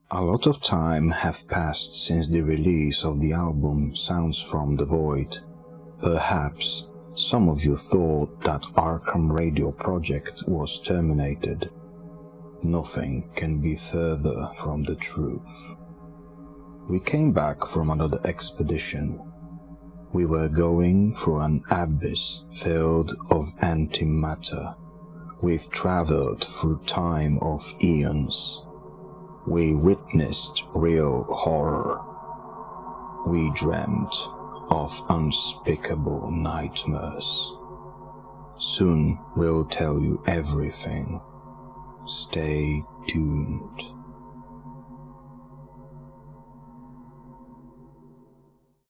A lot of time have passed since the release of the album Sounds from the Void. Perhaps some of you thought that Arkham Radio project was terminated. Nothing can be further from the truth. We came back from another expedition. We were going through an abyss filled of antimatter. We've traveled through time of eons. We witnessed real horror. We dreamt of unspeakable nightmares. Soon we'll tell you everything. Stay tuned.